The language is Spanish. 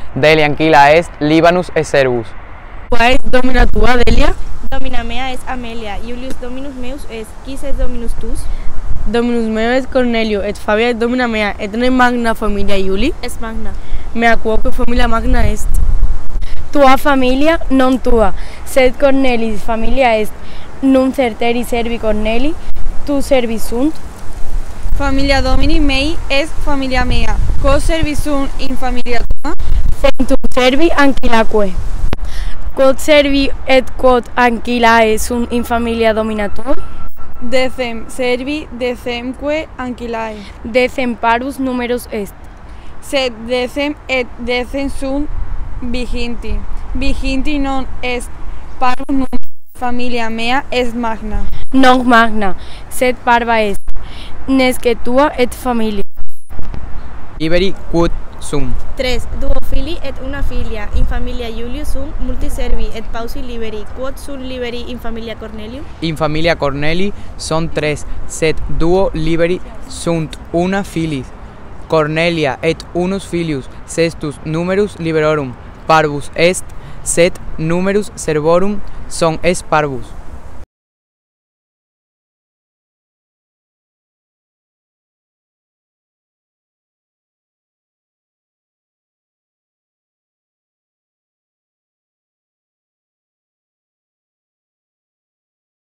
Delia anquila est, Libanus est servus. Qua est domina tua, Delia? Domina mea es Amelia, Iulius Dominus meus est, quis est Dominus tus? Dominus meo et Cornelio, et Fabia et domina mea, et ne magna familia Iuli? Es magna. Mea quoque familia magna est. Tua familia non tua, sed Cornelis familia est, nun certeri servi Corneli, tu servi sunt. Familia Domini mei est familia mea, quod servi sunt in familia tua? Centum servi anquilaque. Quod servi et quod anquilae sunt in familia domina tua? Decem servi, decemque anquilae. Decem parvus numerus est. Sed decem et decem sunt viginti. Viginti non est parvus numerus, familia mea est magna. Non magna, sed parva est, nesce tua et familia. Liberi quod sum. 3. Duo fili et una filia, in familia Iulius sunt multi servi, et pausi liberi, quod sunt liberi in familia Corneliu? In familia Corneli son 3, sed duo liberi sunt una filis. Cornelia et unus filius, sextus numerus liberorum parvus est, sed numerus servorum son est parvus.